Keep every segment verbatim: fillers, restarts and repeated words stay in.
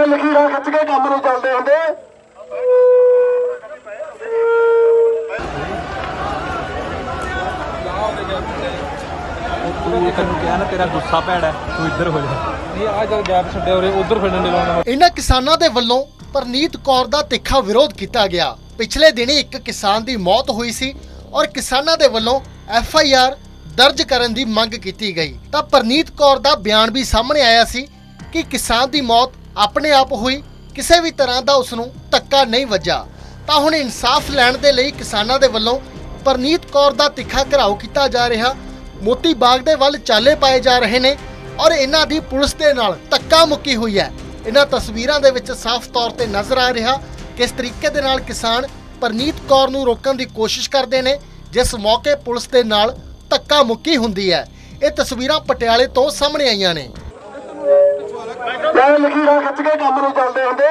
लकीरां खिच के काम नहीं चलते होंगे। ਤੈਨੂੰ ਕਿਹਾ ਨਾ ਤੇਰਾ ਗੁੱਸਾ ਭੈੜਾ ਤੂੰ ਇੱਧਰ ਹੋ ਜਾ ਨਹੀਂ ਆ ਜਦ ਗੈਪ ਛੱਡਿਆ ਉਰੇ ਉਧਰ ਫਿਰਨ ਦੇ ਲਾਉਣਾ। ਇਹਨਾਂ ਕਿਸਾਨਾਂ ਦੇ ਵੱਲੋਂ ਪ੍ਰਨੀਤ ਕੌਰ ਦਾ ਤਿੱਖਾ ਵਿਰੋਧ ਕੀਤਾ ਗਿਆ। ਪਿਛਲੇ ਦਿਨੀ ਇੱਕ ਕਿਸਾਨ ਦੀ ਮੌਤ ਹੋਈ ਸੀ ਔਰ ਕਿਸਾਨਾਂ ਦੇ ਵੱਲੋਂ ਐਫ ਆਈ ਆਰ ਦਰਜ ਕਰਨ ਦੀ ਮੰਗ ਕੀਤੀ ਗਈ ਤਾਂ ਪ੍ਰਨੀਤ ਕੌਰ ਦਾ ਬਿਆਨ ਵੀ ਸਾਹਮਣੇ ਆਇਆ ਸੀ ਕਿ ਕਿਸਾਨ ਦੀ ਮੌਤ ਆਪਣੇ ਆਪ ਹੋਈ, ਕਿਸੇ ਵੀ ਤਰ੍ਹਾਂ ਦਾ ਉਸ ਨੂੰ ਧੱਕਾ ਨਹੀਂ ਵੱਜਾ। ਤਾਂ ਹੁਣ ਇਨਸਾਫ ਲੈਣ ਦੇ ਲਈ ਕਿਸਾਨਾਂ ਦੇ ਵੱਲੋਂ ਪ੍ਰਨੀਤ ਕੌਰ ਦਾ ਤਿੱਖਾ ਘਿਰਾਓ ਕੀਤਾ ਜਾ ਰਿਹਾ। ਮੋਤੀ ਬਾਗ ਦੇ ਵੱਲ ਚਾਲੇ ਪਾਏ ਜਾ ਰਹੇ ਨੇ ਔਰ ਇਹਨਾਂ ਦੀ ਪੁਲਿਸ ਦੇ ਨਾਲ ਧੱਕਾ ਮੁੱਕੀ ਹੋਈ ਹੈ। ਇਹਨਾਂ ਤਸਵੀਰਾਂ ਦੇ ਵਿੱਚ ਸਾਫ਼ ਤੌਰ ਤੇ ਨਜ਼ਰ ਆ ਰਿਹਾ ਕਿਸ ਤਰੀਕੇ ਦੇ ਨਾਲ ਕਿਸਾਨ ਪ੍ਰਨੀਤ ਕੌਰ ਨੂੰ ਰੋਕਣ ਦੀ ਕੋਸ਼ਿਸ਼ ਕਰਦੇ ਨੇ, ਜਿਸ ਮੌਕੇ ਪੁਲਿਸ ਦੇ ਨਾਲ ਧੱਕਾ ਮੁੱਕੀ ਹੁੰਦੀ ਹੈ। ਇਹ ਤਸਵੀਰਾਂ ਪਟਿਆਲੇ ਤੋਂ ਸਾਹਮਣੇ ਆਈਆਂ ਨੇ। ਲਕੀਰਾਂ ਖਿੱਚ ਕੇ ਕੰਮ ਨਹੀਂ ਚੱਲਦੇ ਹੁੰਦੇ।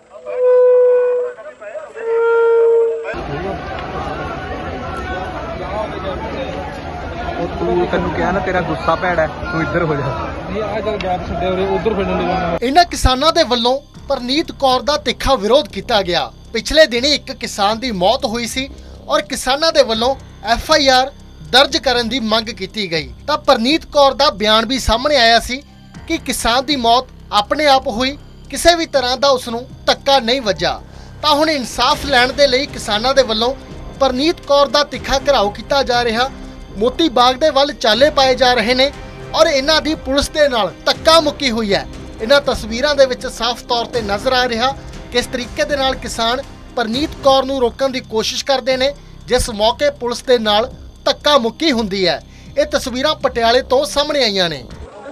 ਤੈਨੂੰ ਕਿਹਾ ਨਾ ਤੇਰਾ ਗੁੱਸਾ ਭੈੜਾ ਤੂੰ ਇੱਧਰ ਹੋ ਜਾ ਨਹੀਂ ਆ ਜਦ ਗੈਪ ਛੱਡਿਆ ਉਰੇ ਉਧਰ ਫਿਰਨ ਦੇ ਲਾਉਣਾ। ਇਹਨਾਂ ਕਿਸਾਨਾਂ ਦੇ ਵੱਲੋਂ ਪ੍ਰਨੀਤ ਕੌਰ ਦਾ ਤਿੱਖਾ ਵਿਰੋਧ ਕੀਤਾ ਗਿਆ। ਪਿਛਲੇ ਦਿਨੀ ਇੱਕ ਕਿਸਾਨ ਦੀ ਮੌਤ ਹੋਈ ਸੀ ਔਰ ਕਿਸਾਨਾਂ ਦੇ ਵੱਲੋਂ ਐਫ ਆਈ ਆਰ ਦਰਜ ਕਰਨ ਦੀ ਮੰਗ ਕੀਤੀ ਗਈ ਤਾਂ ਪ੍ਰਨੀਤ ਕੌਰ ਦਾ ਬਿਆਨ ਵੀ ਸਾਹਮਣੇ ਆਇਆ ਸੀ ਕਿ ਕਿਸਾਨ ਦੀ ਮੌਤ ਆਪਣੇ ਆਪ ਹੋਈ, ਕਿਸੇ ਵੀ ਤਰ੍ਹਾਂ ਦਾ ਉਸ ਨੂੰ ਧੱਕਾ ਨਹੀਂ ਵੱਜਾ। ਤਾਂ ਹੁਣ ਇਨਸਾਫ ਲੈਣ ਦੇ ਲਈ ਕਿਸਾਨਾਂ ਦੇ ਵੱਲੋਂ ਪ੍ਰਨੀਤ ਕੌਰ ਦਾ ਤਿੱਖਾ ਘਿਰਾਓ ਕੀਤਾ ਜਾ ਰਿਹਾ। ਮੋਤੀ ਬਾਗ ਦੇ ਵੱਲ ਚਾਲੇ ਪਾਏ ਜਾ ਰਹੇ ਨੇ ਔਰ ਇਹਨਾਂ ਦੀ ਪੁਲਿਸ ਦੇ ਨਾਲ ਧੱਕਾ ਮੁੱਕੀ ਹੋਈ ਹੈ। ਇਹਨਾਂ ਤਸਵੀਰਾਂ ਦੇ ਵਿੱਚ ਸਾਫ਼ ਤੌਰ ਤੇ ਨਜ਼ਰ ਆ ਰਿਹਾ ਕਿਸ ਤਰੀਕੇ ਦੇ ਨਾਲ ਕਿਸਾਨ ਪ੍ਰਨੀਤ ਕੌਰ ਨੂੰ ਰੋਕਣ ਦੀ ਕੋਸ਼ਿਸ਼ ਕਰਦੇ ਨੇ, ਜਿਸ ਮੌਕੇ ਪੁਲਿਸ ਦੇ ਨਾਲ ਧੱਕਾ ਮੁੱਕੀ ਹੁੰਦੀ ਹੈ। ਇਹ ਤਸਵੀਰਾਂ ਪਟਿਆਲੇ ਤੋਂ ਸਾਹਮਣੇ ਆਈਆਂ ਨੇ।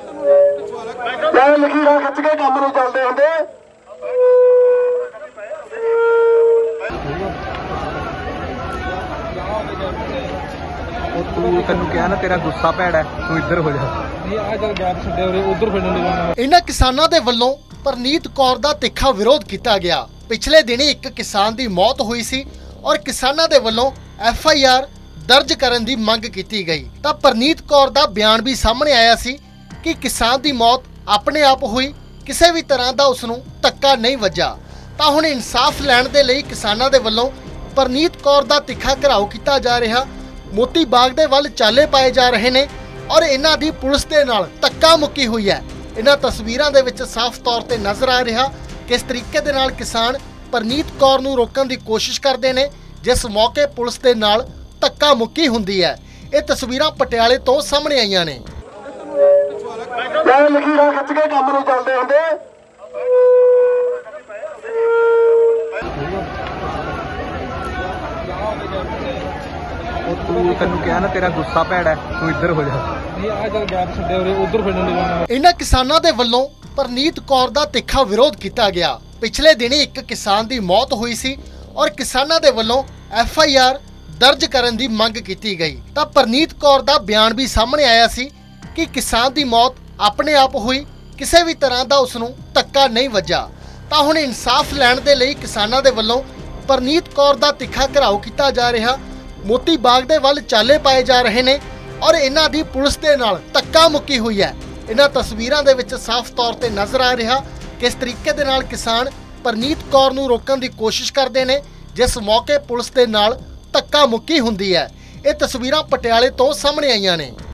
ਲਕੀਰਾਂ ਖਿੱਚ ਕੇ ਕੰਮ ਨਹੀਂ ਚੱਲਦੇ ਹੁੰਦੇ। ਤੈਨੂੰ ਕਿਹਾ ਨਾ ਤੇਰਾ ਗੁੱਸਾ ਭੈੜਾ ਤੂੰ ਇੱਧਰ ਹੋ ਜਾ ਨਹੀਂ ਆ ਜਦ ਗੈਪ ਛੱਡਿਆ ਉਰੇ ਉਧਰ ਫਿਰਨ ਦੇ ਲਾਉਣਾ। ਇਹਨਾਂ ਕਿਸਾਨਾਂ ਦੇ ਵੱਲੋਂ ਪ੍ਰਨੀਤ ਕੌਰ ਦਾ ਤਿੱਖਾ ਵਿਰੋਧ ਕੀਤਾ ਗਿਆ। ਪਿਛਲੇ ਦਿਨੀ ਇੱਕ ਕਿਸਾਨ ਦੀ ਮੌਤ ਹੋਈ ਸੀ ਔਰ ਕਿਸਾਨਾਂ ਦੇ ਵੱਲੋਂ ਐਫ ਆਈ ਆਰ ਦਰਜ ਕਰਨ ਦੀ ਮੰਗ ਕੀਤੀ ਗਈ ਤਾਂ ਪ੍ਰਨੀਤ ਕੌਰ ਦਾ ਬਿਆਨ ਵੀ ਸਾਹਮਣੇ ਆਇਆ ਸੀ ਕਿ ਕਿਸਾਨ ਦੀ ਮੌਤ ਆਪਣੇ ਆਪ ਹੋਈ, ਕਿਸੇ ਵੀ ਤਰ੍ਹਾਂ ਦਾ ਉਸ ਨੂੰ ਧੱਕਾ ਨਹੀਂ ਵੱਜਾ। ਤਾਂ ਹੁਣ ਇਨਸਾਫ ਲੈਣ ਦੇ ਲਈ ਕਿਸਾਨਾਂ ਦੇ ਵੱਲੋਂ ਪ੍ਰਨੀਤ ਕੌਰ ਦਾ ਤਿੱਖਾ ਘਿਰਾਓ ਕੀਤਾ ਜਾ ਰਿਹਾ। ਮੋਤੀ ਬਾਗ ਦੇ ਵੱਲ ਚਾਲੇ ਪਾਏ ਜਾ ਰਹੇ ਨੇ ਔਰ ਇਹਨਾਂ ਦੀ ਪੁਲਿਸ ਦੇ ਨਾਲ ਧੱਕਾ ਮੁੱਕੀ ਹੋਈ ਹੈ। ਇਹਨਾਂ ਤਸਵੀਰਾਂ ਦੇ ਵਿੱਚ ਸਾਫ਼ ਤੌਰ ਤੇ ਨਜ਼ਰ ਆ ਰਿਹਾ ਕਿਸ ਤਰੀਕੇ ਦੇ ਨਾਲ ਕਿਸਾਨ ਪ੍ਰਨੀਤ ਕੌਰ ਨੂੰ ਰੋਕਣ ਦੀ ਕੋਸ਼ਿਸ਼ ਕਰਦੇ ਨੇ, ਜਿਸ ਮੌਕੇ ਪੁਲਿਸ ਦੇ ਨਾਲ ਧੱਕਾ ਮੁੱਕੀ ਹੁੰਦੀ ਹੈ। ਇਹ ਤਸਵੀਰਾਂ ਪਟਿਆਲੇ ਤੋਂ ਸਾਹਮਣੇ ਆਈਆਂ ਨੇ। ਲਕੀਰਾਂ ਖਿੱਚ ਕੇ ਕੰਮ ਨਹੀਂ ਚੱਲਦੇ ਹੁੰਦੇ। ਤੈਨੂੰ ਕਿਹਾ ਨਾ ਤੇਰਾ ਗੁੱਸਾ ਭੈੜਾ ਤੂੰ ਇੱਧਰ ਹੋ ਜਾ ਨਹੀਂ ਆ ਜਦ ਗੈਪ ਛੱਡਿਆ ਉਰੇ ਉਧਰ ਫਿਰਨ ਦੇ ਲਾਉਣਾ। ਇਹਨਾਂ ਕਿਸਾਨਾਂ ਦੇ ਵੱਲੋਂ ਪ੍ਰਨੀਤ ਕੌਰ ਦਾ ਤਿੱਖਾ ਵਿਰੋਧ ਕੀਤਾ ਗਿਆ। ਪਿਛਲੇ ਦਿਨੀ ਇੱਕ ਕਿਸਾਨ ਦੀ ਮੌਤ ਹੋਈ ਸੀ ਔਰ ਕਿਸਾਨਾਂ ਦੇ ਵੱਲੋਂ ਐਫ ਆਈ ਆਰ ਦਰਜ ਕਰਨ ਦੀ ਮੰਗ ਕੀਤੀ ਗਈ ਤਾਂ ਪ੍ਰਨੀਤ ਕੌਰ ਦਾ ਬਿਆਨ ਵੀ ਸਾਹਮਣੇ ਆਇਆ ਸੀ ਕਿ ਕਿਸਾਨ ਦੀ ਮੌਤ ਆਪਣੇ ਆਪ ਹੋਈ, ਕਿਸੇ ਵੀ ਤਰ੍ਹਾਂ ਦਾ ਉਸ ਨੂੰ ਧੱਕਾ ਨਹੀਂ ਵੱਜਾ। ਤਾਂ ਹੁਣ ਇਨਸਾਫ ਲੈਣ ਦੇ ਲਈ ਕਿਸਾਨਾਂ ਦੇ ਵੱਲੋਂ ਪ੍ਰਨੀਤ ਕੌਰ ਦਾ ਤਿੱਖਾ ਘਿਰਾਓ ਕੀਤਾ ਜਾ ਰਿਹਾ। ਮੋਤੀ ਬਾਗ ਦੇ ਵੱਲ ਚਾਲੇ ਪਾਏ ਜਾ ਰਹੇ ਨੇ ਔਰ ਇਹਨਾਂ ਦੀ ਪੁਲਿਸ ਦੇ ਨਾਲ ਧੱਕਾ ਮੁੱਕੀ ਹੋਈ ਹੈ। ਇਹਨਾਂ ਤਸਵੀਰਾਂ ਦੇ ਵਿੱਚ ਸਾਫ਼ ਤੌਰ ਤੇ ਨਜ਼ਰ ਆ ਰਿਹਾ ਕਿਸ ਤਰੀਕੇ ਦੇ ਨਾਲ ਕਿਸਾਨ ਪ੍ਰਨੀਤ ਕੌਰ ਨੂੰ ਰੋਕਣ ਦੀ ਕੋਸ਼ਿਸ਼ ਕਰਦੇ ਨੇ, ਜਿਸ ਮੌਕੇ ਪੁਲਿਸ ਦੇ ਨਾਲ ਧੱਕਾ ਮੁੱਕੀ ਹੁੰਦੀ ਹੈ। ਇਹ ਤਸਵੀਰਾਂ ਪਟਿਆਲੇ ਤੋਂ ਸਾਹਮਣੇ ਆਈਆਂ ਨੇ।